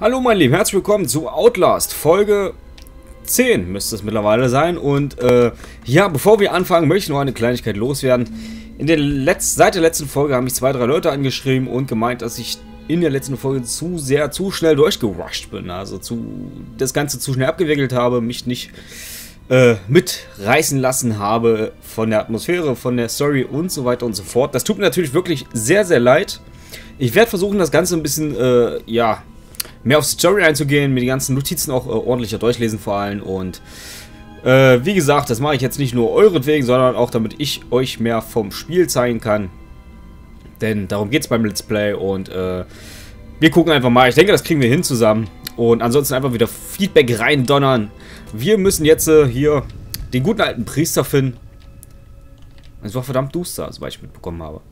Hallo meine Lieben, herzlich willkommen zu Outlast, Folge 10 müsste es mittlerweile sein. Und ja, bevor wir anfangen, möchte ich noch eine Kleinigkeit loswerden. Seit der letzten Folge haben mich 2, 3 Leute angeschrieben und gemeint, dass ich in der letzten Folge zu schnell durchgerusht bin. Also das Ganze zu schnell abgewickelt habe, mich nicht mitreißen lassen habe von der Atmosphäre, von der Story und so weiter und so fort. Das tut mir natürlich wirklich sehr, sehr leid. Ich werde versuchen, das Ganze ein bisschen, ja, mehr auf die Story einzugehen, mir die ganzen Notizen auch ordentlicher durchlesen vor allem. Und wie gesagt, das mache ich jetzt nicht nur euretwegen, sondern auch damit ich euch mehr vom Spiel zeigen kann. Denn darum geht es beim Let's Play und wir gucken einfach mal. Ich denke, das kriegen wir hin zusammen. Und ansonsten einfach wieder Feedback reindonnern. Wir müssen jetzt hier den guten alten Priester finden. Es war verdammt duster, soweit ich mitbekommen habe.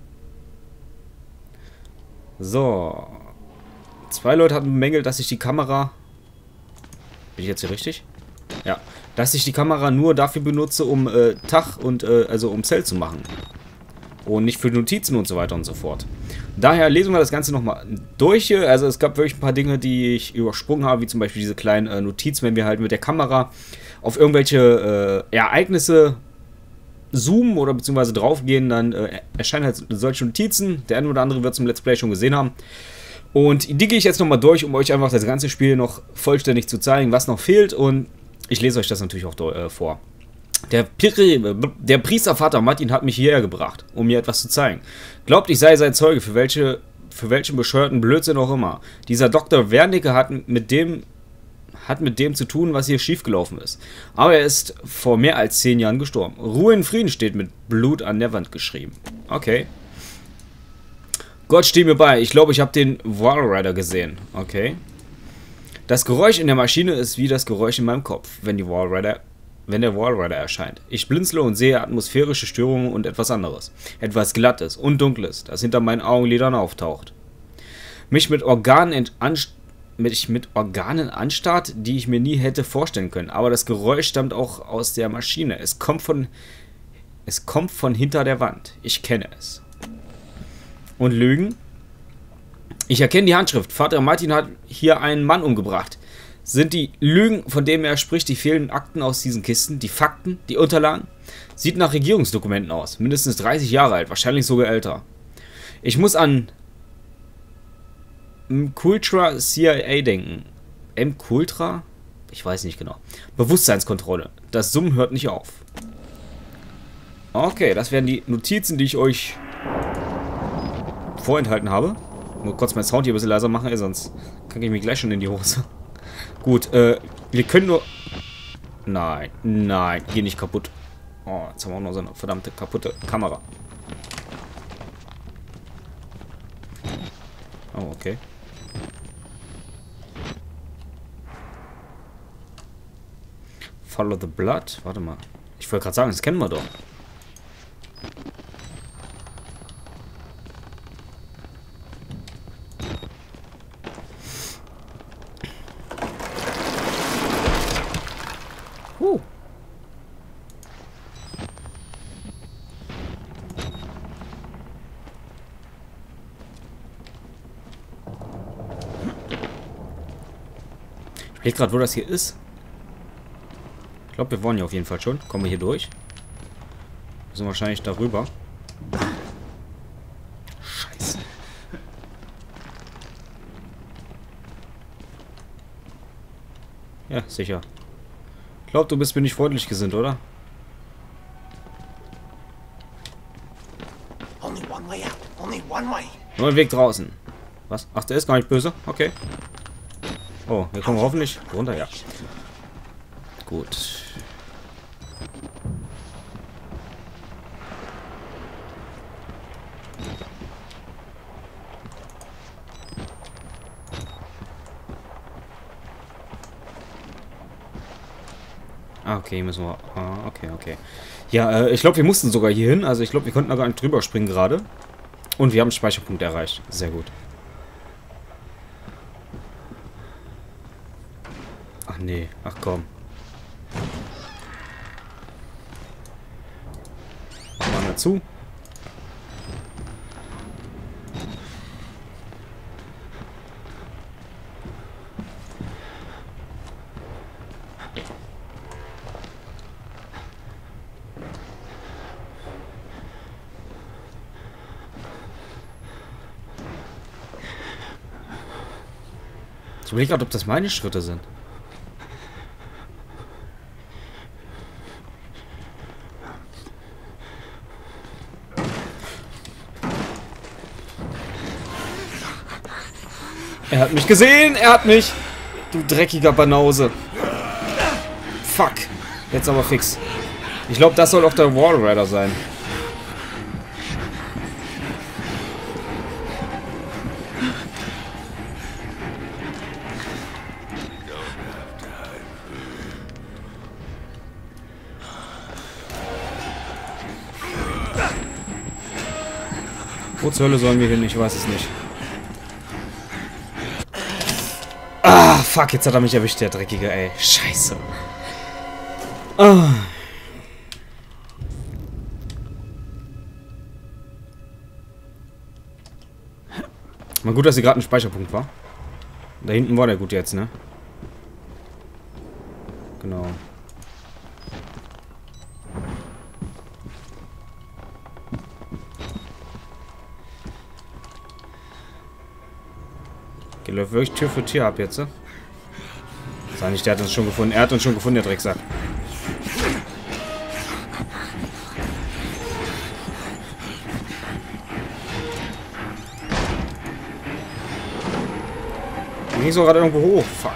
So. 2 Leute hatten bemängelt, dass ich die Kamera... Bin ich jetzt hier richtig? Ja. Dass ich die Kamera nur dafür benutze, um Tag und also um Zelt zu machen. Und nicht für Notizen und so weiter und so fort. Daher lesen wir das Ganze nochmal durch. Also es gab wirklich ein paar Dinge, die ich übersprungen habe, wie zum Beispiel diese kleinen Notizen, wenn wir halt mit der Kamera auf irgendwelche Ereignisse zoomen oder beziehungsweise draufgehen, dann erscheinen halt solche Notizen. Der eine oder andere wird es im Let's Play schon gesehen haben. Und die gehe ich jetzt nochmal durch, um euch einfach das ganze Spiel noch vollständig zu zeigen, was noch fehlt. Und ich lese euch das natürlich auch vor. Der Priestervater Martin hat mich hierher gebracht, um mir etwas zu zeigen. Glaubt, ich sei sein Zeuge, für welchen bescheuerten Blödsinn auch immer. Dieser Dr. Wernicke hat mit dem zu tun, was hier schiefgelaufen ist. Aber er ist vor mehr als 10 Jahren gestorben. Ruhe in Frieden steht mit Blut an der Wand geschrieben. Okay. Gott steht mir bei. Ich glaube, ich habe den Wallrider gesehen. Okay. Das Geräusch in der Maschine ist wie das Geräusch in meinem Kopf, wenn der Wallrider erscheint. Ich blinzle und sehe atmosphärische Störungen und etwas anderes. Etwas Glattes und Dunkles, das hinter meinen Augenlidern auftaucht. Mich mit Organen anstarrt, die ich mir nie hätte vorstellen können. Aber das Geräusch stammt auch aus der Maschine. Es kommt von hinter der Wand. Ich kenne es. Und Lügen? Ich erkenne die Handschrift. Vater Martin hat hier einen Mann umgebracht. Sind die Lügen, von denen er spricht, die fehlenden Akten aus diesen Kisten, die Fakten, die Unterlagen? Sieht nach Regierungsdokumenten aus. Mindestens 30 Jahre alt, wahrscheinlich sogar älter. Ich muss an Mkultra CIA denken. Mkultra? Ich weiß nicht genau. Bewusstseinskontrolle. Das Summen hört nicht auf. Okay, das wären die Notizen, die ich euch vorenthalten habe. Nur kurz mein Sound hier ein bisschen leiser machen, sonst kacke ich mich gleich schon in die Hose. Gut, wir können nur... Nein, nein, geh nicht kaputt. Oh, jetzt haben wir auch noch so eine verdammte kaputte Kamera. Oh, okay. Follow the Blood? Warte mal. Ich wollte gerade sagen, das kennen wir doch. Ich weiß gerade, wo das hier ist. Ich glaube, wir wollen ja auf jeden Fall schon. Kommen wir hier durch? Wir sind wahrscheinlich darüber. Scheiße. Ja, sicher. Ich glaube, du bist mir nicht freundlich gesinnt, oder? Nur ein Weg draußen. Was? Ach, der ist gar nicht böse? Okay. Oh, hier kommen wir hoffentlich runter, ja. Gut. Ah, okay, müssen wir... Ah, okay, okay. Ja, ich glaube, wir mussten sogar hier hin. Also ich glaube, wir konnten da gar nicht drüber springen gerade. Und wir haben einen Speicherpunkt erreicht. Sehr gut. Ach nee, ach komm. Machen wir zu. Ich überlege gerade, ob das meine Schritte sind. Er hat mich gesehen! Er hat mich! Du dreckiger Banause. Fuck. Jetzt aber fix. Ich glaube, das soll auch der Wallrider sein. Wo zur Hölle sollen wir hin? Ich weiß es nicht. Ah, fuck, jetzt hat er mich erwischt, der Dreckige, ey. Scheiße. Ah. Mal gut, dass hier gerade ein Speicherpunkt war. Da hinten war der gut jetzt, ne? Genau. Okay, läuft wirklich Tür für Tür ab jetzt, ne? Sei nicht, der hat uns schon gefunden. Er hat uns schon gefunden, der Drecksack. Der ging so gerade irgendwo hoch. Fuck.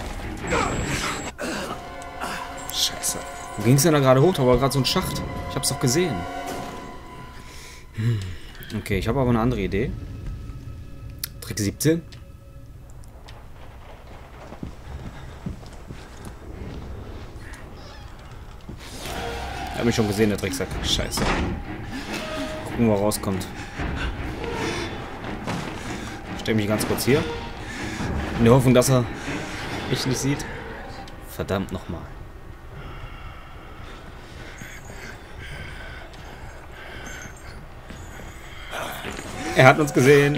Scheiße. Wo ging es denn da gerade hoch? Da war gerade so ein Schacht. Ich hab's doch gesehen. Okay, ich habe aber eine andere Idee. Trick 17. Er hat mich schon gesehen, der Drecksack. Scheiße. Gucken, wo er rauskommt. Ich stelle mich ganz kurz hier. In der Hoffnung, dass er mich nicht sieht. Verdammt nochmal. Er hat uns gesehen.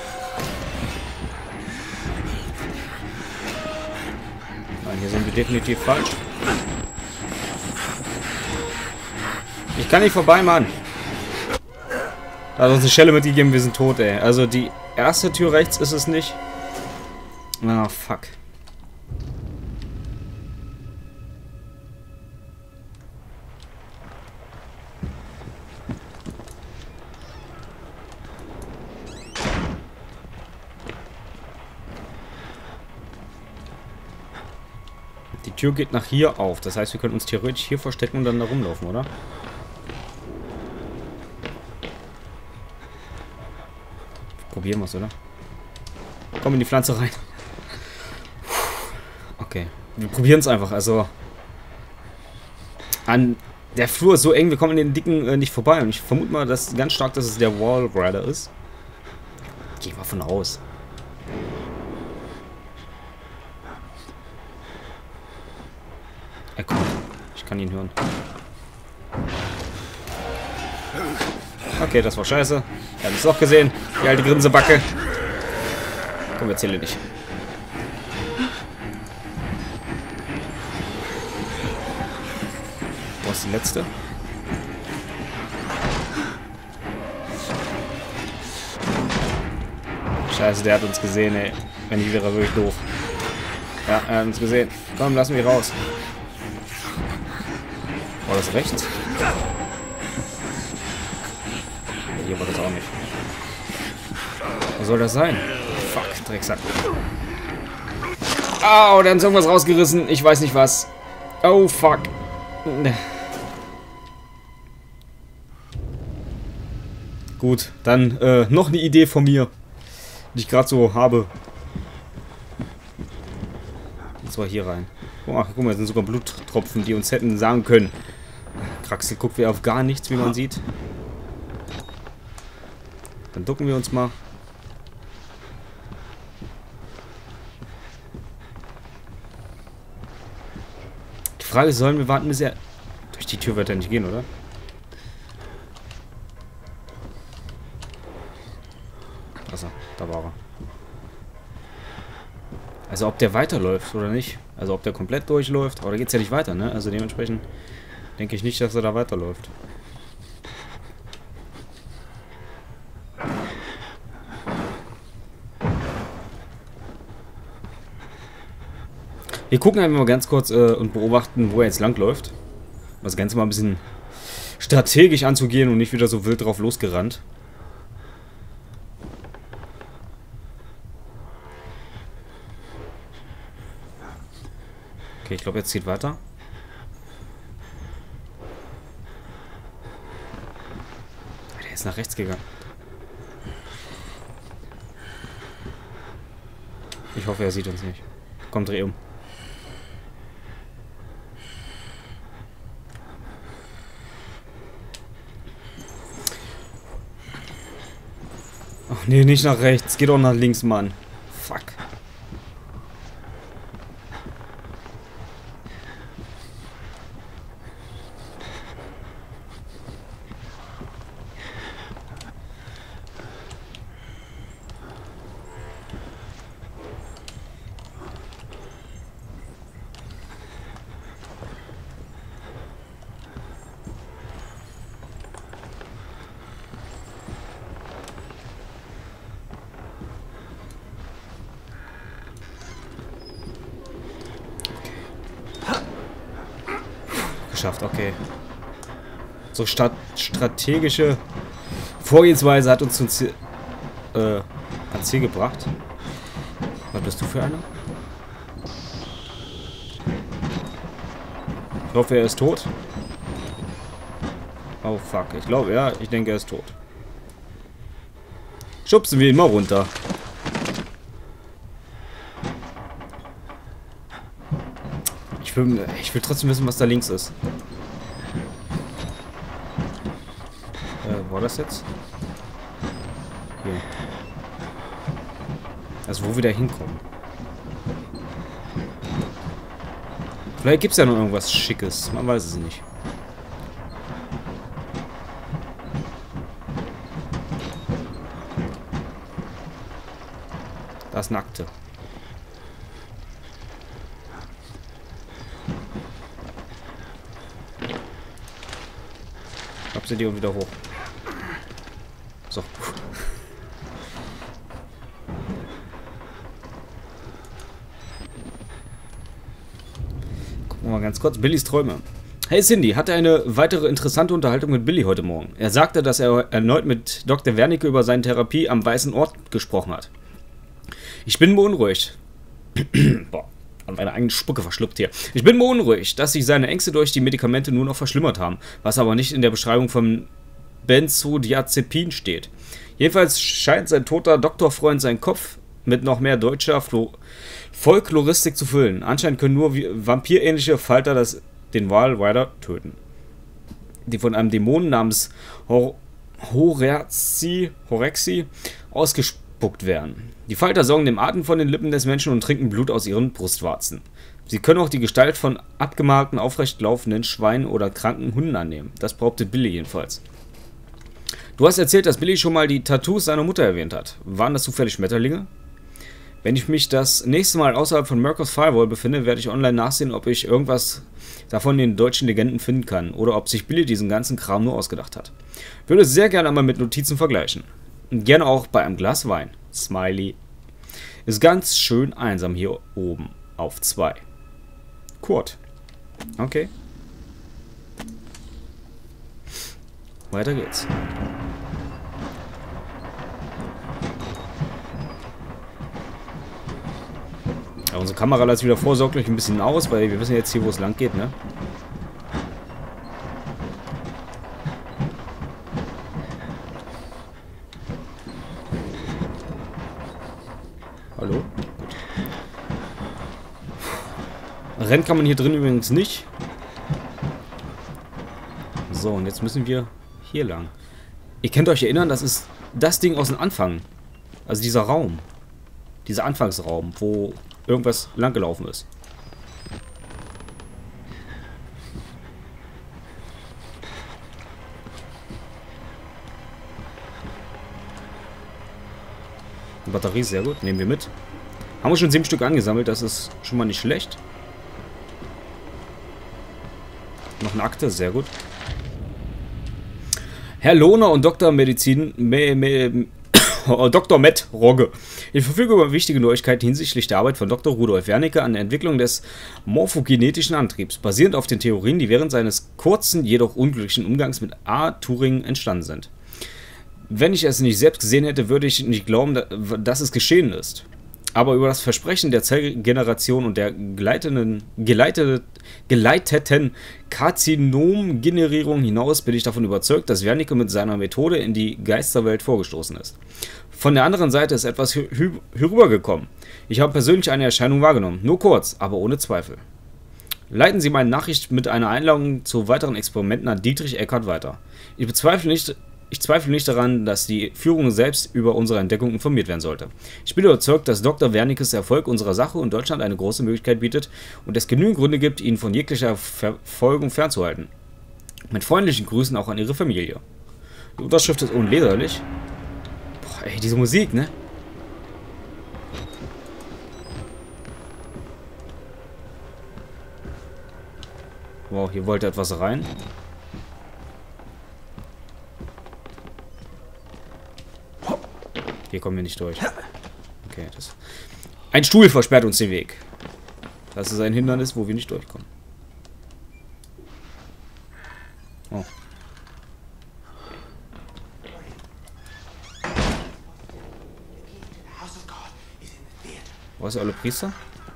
Nein, hier sind wir definitiv falsch. Ich kann nicht vorbei, Mann. Da hat uns eine Schelle mitgegeben, wir sind tot, ey. Also die erste Tür rechts ist es nicht. Ah, fuck. Die Tür geht nach hier auf. Das heißt, wir können uns theoretisch hier verstecken und dann da rumlaufen, oder? Probieren wir es, oder? Komm in die Pflanze rein. Okay. Wir probieren es einfach. Also. An der Flur ist so eng, wir kommen an den Dicken nicht vorbei. Und ich vermute mal, dass ganz stark, dass es der Wallrider ist. Geh mal von aus. Er kommt. Ich kann ihn hören. Okay, das war scheiße. Er hat es auch gesehen. Die alte Grinsebacke. Komm, erzähle nicht. Wo ist die letzte? Scheiße, der hat uns gesehen, ey. Wenn nicht, wäre er wirklich doof. Ja, er hat uns gesehen. Komm, lass mich raus. War das rechts? Hier war das auch nicht. Was soll das sein? Fuck, Drecksack. Au, da ist irgendwas rausgerissen. Ich weiß nicht was. Oh, fuck. Gut, dann noch eine Idee von mir, die ich gerade so habe. Und zwar hier rein. Oh, guck mal, da sind sogar Bluttropfen, die uns hätten sagen können. Kraxel guckt wir auf gar nichts, wie man sieht. Dann ducken wir uns mal. Die Frage ist, sollen wir warten, bis er... Durch die Tür wird er nicht gehen, oder? Achso, da war er. Also ob der weiterläuft oder nicht. Also ob der komplett durchläuft. Aber da geht es ja nicht weiter, ne? Also dementsprechend denke ich nicht, dass er da weiterläuft. Wir gucken einfach mal ganz kurz und beobachten, wo er jetzt langläuft. Um das Ganze mal ein bisschen strategisch anzugehen und nicht wieder so wild drauf losgerannt. Okay, ich glaube, jetzt zieht weiter. Der ist nach rechts gegangen. Ich hoffe, er sieht uns nicht. Komm, dreh um. Ach nee, nicht nach rechts. Geh doch nach links, Mann. Fuck. Geschafft, okay. So strategische Vorgehensweise hat uns ans Ziel gebracht. Was bist du für einer? Ich hoffe, er ist tot. Oh fuck, ich glaube, ja, ich denke, er ist tot. Schubsen wir ihn mal runter. Ich will trotzdem wissen, was da links ist. War das jetzt? Hier. Also wo wir da hinkommen. Vielleicht gibt es ja noch irgendwas Schickes. Man weiß es nicht. Da ist eine Akte. Sind die und wieder hoch. So. Gucken wir mal ganz kurz. Billys Träume. Hey Cindy, hatte eine weitere interessante Unterhaltung mit Billy heute Morgen. Er sagte, dass er erneut mit Dr. Wernicke über seine Therapie am Weißen Ort gesprochen hat. Ich bin beunruhigt. Boah. An meiner eigenen Spucke verschluckt hier. Ich bin beunruhigt, dass sich seine Ängste durch die Medikamente nur noch verschlimmert haben, was aber nicht in der Beschreibung von Benzodiazepin steht. Jedenfalls scheint sein toter Doktorfreund seinen Kopf mit noch mehr deutscher Folkloristik zu füllen. Anscheinend können nur vampirähnliche Falter den Walrider töten, die von einem Dämon namens Horexi ausgespuckt werden. Die Falter saugen den Atem von den Lippen des Menschen und trinken Blut aus ihren Brustwarzen. Sie können auch die Gestalt von abgemarkten, aufrecht laufenden Schweinen oder kranken Hunden annehmen. Das behauptet Billy jedenfalls. Du hast erzählt, dass Billy schon mal die Tattoos seiner Mutter erwähnt hat. Waren das zufällig Schmetterlinge? Wenn ich mich das nächste Mal außerhalb von Mirkos Firewall befinde, werde ich online nachsehen, ob ich irgendwas davon in den deutschen Legenden finden kann oder ob sich Billy diesen ganzen Kram nur ausgedacht hat. Würde sehr gerne einmal mit Notizen vergleichen. Und gerne auch bei einem Glas Wein. Smiley. Ist ganz schön einsam hier oben auf 2. Kurt. Okay. Weiter geht's. Ja, unsere Kamera lässt wieder vorsorglich ein bisschen aus, weil wir wissen jetzt hier, wo es lang geht, ne? Hallo? Gut. Rennen kann man hier drin übrigens nicht. So, und jetzt müssen wir hier lang. Ihr könnt euch erinnern, das ist das Ding aus dem Anfang. Also dieser Raum. Dieser Anfangsraum, wo irgendwas langgelaufen ist. Die Batterie ist sehr gut, nehmen wir mit. Haben wir schon 7 Stück angesammelt, das ist schon mal nicht schlecht. Noch eine Akte, sehr gut. Herr Lohner und Dr. Medizin Dr. Matt Rogge. Ich verfüge über wichtige Neuigkeiten hinsichtlich der Arbeit von Dr. Rudolf Wernicke an der Entwicklung des morphogenetischen Antriebs, basierend auf den Theorien, die während seines kurzen, jedoch unglücklichen Umgangs mit A. Turing entstanden sind. Wenn ich es nicht selbst gesehen hätte, würde ich nicht glauben, dass es geschehen ist. Aber über das Versprechen der Zellgeneration und der geleiteten Karzinomgenerierung hinaus bin ich davon überzeugt, dass Wernicke mit seiner Methode in die Geisterwelt vorgestoßen ist. Von der anderen Seite ist etwas herübergekommen. Ich habe persönlich eine Erscheinung wahrgenommen, nur kurz, aber ohne Zweifel. Leiten Sie meine Nachricht mit einer Einladung zu weiteren Experimenten an Dietrich Eckart weiter. Ich zweifle nicht daran, dass die Führung selbst über unsere Entdeckung informiert werden sollte. Ich bin überzeugt, dass Dr. Wernickes Erfolg unserer Sache und Deutschland eine große Möglichkeit bietet und es genügend Gründe gibt, ihn von jeglicher Verfolgung fernzuhalten. Mit freundlichen Grüßen auch an Ihre Familie. Die Unterschrift ist unleserlich. Boah, ey, diese Musik, ne? Wow, hier wollte etwas rein. Hier kommen wir nicht durch. Okay, das... Ein Stuhl versperrt uns den Weg. Das ist ein Hindernis, wo wir nicht durchkommen. Oh. Wo ist der alle Priester?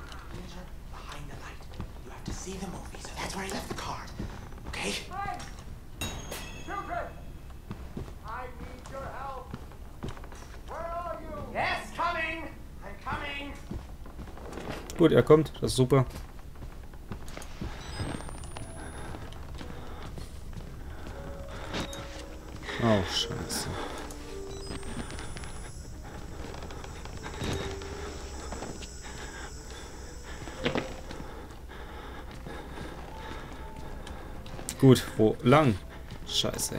Gut, er kommt. Das ist super. Oh, scheiße. Gut, wo lang? Scheiße.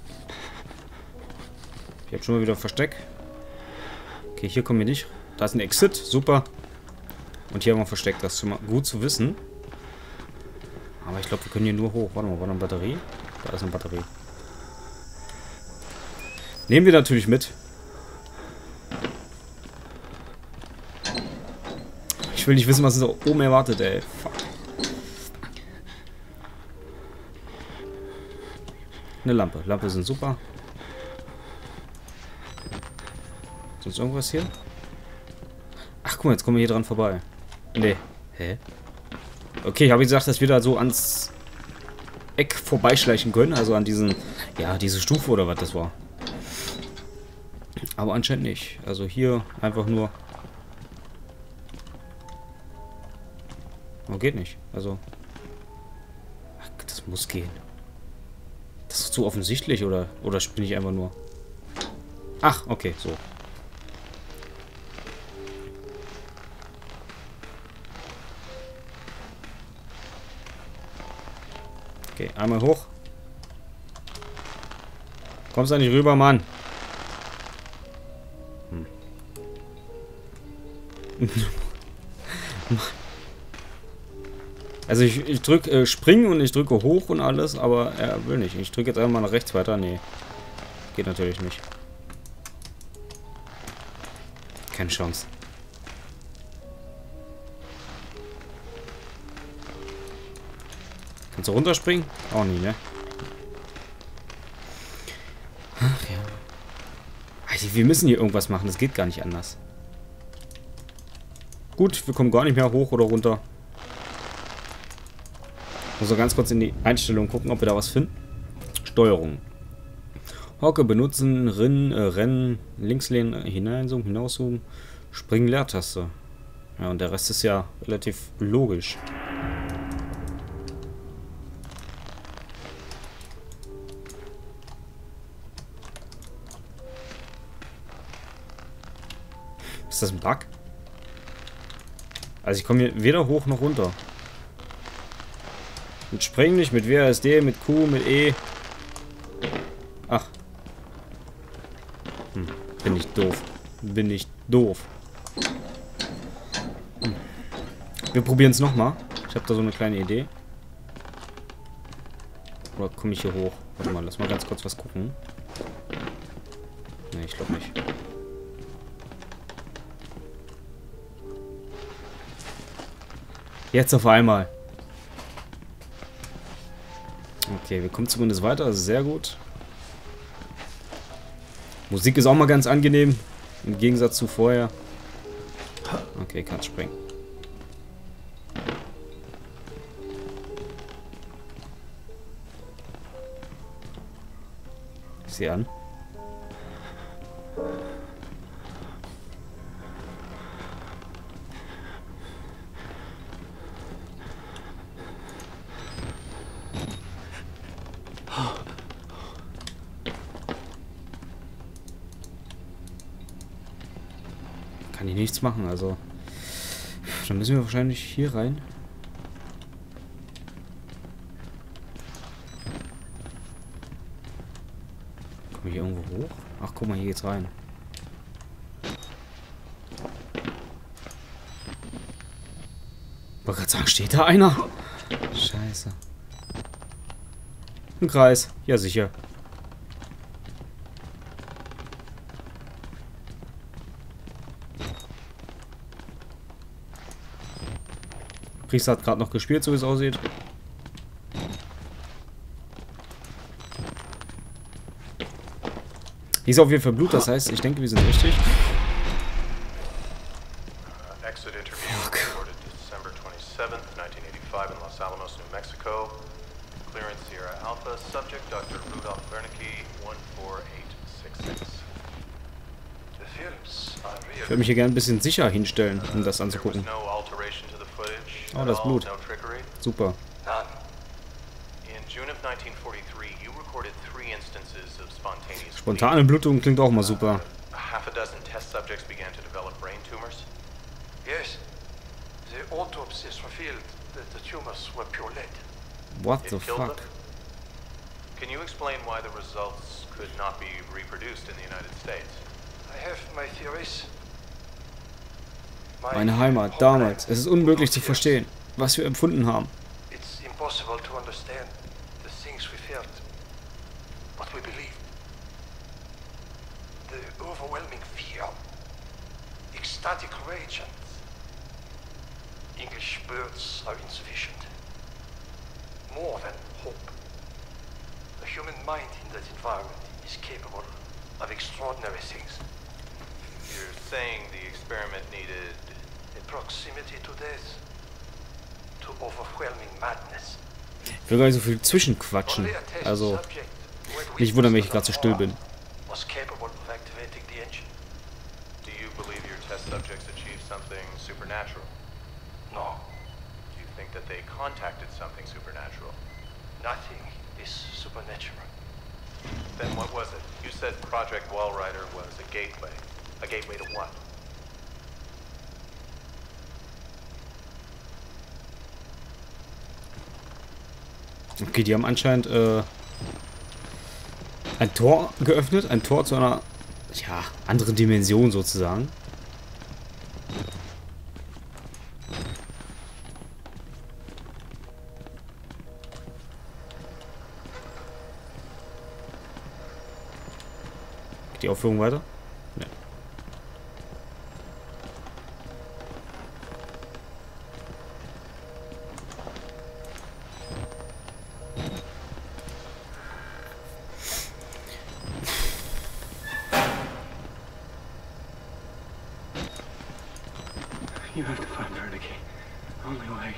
Ich hab schon mal wieder ein Versteck. Okay, hier kommen wir nicht. Da ist ein Exit. Super. Und hier haben wir versteckt, das ist schon mal gut zu wissen. Aber ich glaube, wir können hier nur hoch. Warte mal, war noch eine Batterie? Da ist eine Batterie. Nehmen wir natürlich mit. Ich will nicht wissen, was uns da oben erwartet, ey. Fuck. Eine Lampe. Lampe sind super. Sonst irgendwas hier? Ach, guck mal, jetzt kommen wir hier dran vorbei. Nee. Hä? Okay, ich habe gesagt, dass wir da so ans Eck vorbeischleichen können. Also an diesen... Ja, diese Stufe oder was das war. Aber anscheinend nicht. Also hier einfach nur... Oh, geht nicht. Also... Ach, das muss gehen. Das ist zu offensichtlich, oder bin ich einfach nur... Ach, okay, so. Okay, einmal hoch. Kommst da nicht rüber, Mann? Also ich drücke springen und ich drücke hoch und alles, aber er will nicht. Ich drücke jetzt einfach mal nach rechts weiter. Nee. Geht natürlich nicht. Keine Chance. Kannst du runterspringen? Auch nie, ne? Ach ja. Alter, wir müssen hier irgendwas machen. Das geht gar nicht anders. Gut, wir kommen gar nicht mehr hoch oder runter. Muss so ganz kurz in die Einstellung gucken, ob wir da was finden. Steuerung. Hocke benutzen, rennen, links lehnen, hineinzoomen, hinauszoomen, springen, Leertaste. Ja, und der Rest ist ja relativ logisch. Ist das ein Bug? Also ich komme hier weder hoch noch runter. Mit Springen nicht, mit WASD, mit Q, mit E. Ach. Bin ich doof. Bin ich doof. Wir probieren es nochmal. Ich habe da so eine kleine Idee. Oder komme ich hier hoch? Warte mal, lass mal ganz kurz was gucken. Ne, ich glaube nicht. Jetzt auf einmal. Okay, wir kommen zumindest weiter. Sehr gut. Musik ist auch mal ganz angenehm. Im Gegensatz zu vorher. Okay, kann springen. Ich sehe an. Kann ich nichts machen, also. Dann müssen wir wahrscheinlich hier rein. Kommen wir hier irgendwo hoch? Ach, guck mal, hier geht's rein. Ich wollte gerade sagen, steht da einer? Scheiße. Ein Kreis. Ja, sicher. Priester hat gerade noch gespielt, so wie es aussieht. Hier ist auf jeden Fall Blut, das heißt, ich denke, wir sind richtig. Exit interview recorded December 27th, 1985 in Los Alamos, New Mexico. Clearance Sierra Alpha, subject Dr. Rudolf Wernicke, 14866. Ich würde mich hier gerne ein bisschen sicher hinstellen, um das anzugucken. Oh, das Blut. Super. Spontane Blutung klingt auch mal super. What the fuck? Can you explain why the results could not be reproduced in the United States? Meine Heimat, damals. Es ist unmöglich zu verstehen, was wir empfunden haben. It's impossible to understand the things we felt, what we believed. The overwhelming fear, ecstatic rage, and English words are insufficient. More than hope. The human mind in that environment is capable of extraordinary things. You're saying the experiment needed a proximity to death, to overwhelming madness. Ich will gar nicht so viel zwischenquatschen. Also, nicht wundern, wenn ich gerade so still bin. Was capable of activating the engine. Do you believe your test subjects achieved something supernatural? No, Do you think that they contacted something supernatural? nothing is supernatural. Then what was it? You said Project Wallrider was a gateway. A gateway to what? Okay, die haben anscheinend ein Tor geöffnet. Ein Tor zu einer, ja, anderen Dimension sozusagen. Geht die Aufführung weiter? Nee. You have to find Wernicke. Only way.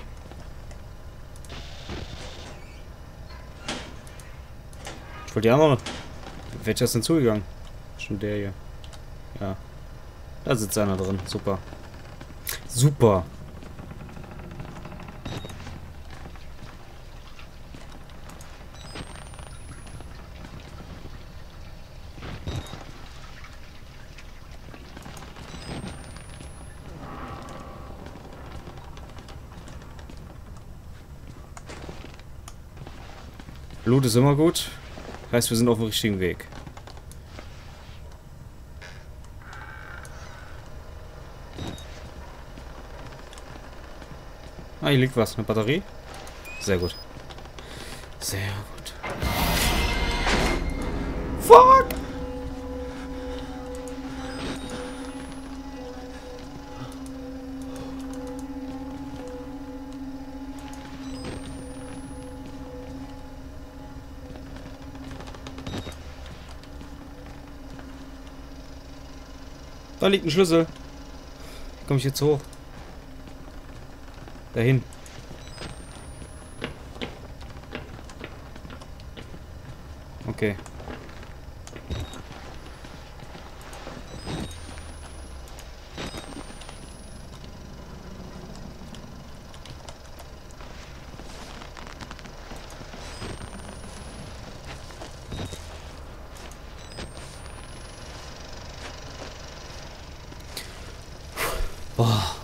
Ich wollte die andere. Welcher ist denn zugegangen? Schon der hier. Ja. Da sitzt einer drin. Super. Super. Blut ist immer gut. Heißt, wir sind auf dem richtigen Weg. Ah, hier liegt was. Eine Batterie. Sehr gut. Sehr gut. Fuck! Da liegt ein Schlüssel. Komme ich jetzt hoch? Dahin. Okay. Boah.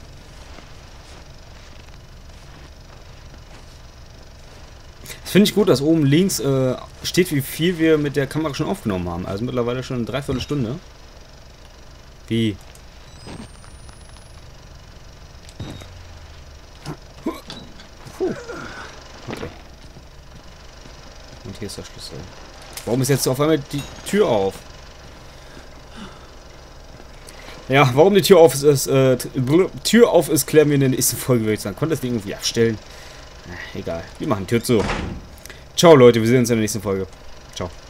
Das finde ich gut, dass oben links steht, wie viel wir mit der Kamera schon aufgenommen haben. Also mittlerweile schon eine Dreiviertelstunde. Wie? Puh. Okay. Und hier ist der Schlüssel. Warum ist jetzt auf einmal die Tür auf? Ja, warum die Tür auf ist, Tür auf ist, klären wir in der nächsten Folge, würde ich sagen. Konnte das Ding irgendwie abstellen? Egal, wir machen Tür zu. Ciao, Leute, wir sehen uns in der nächsten Folge. Ciao.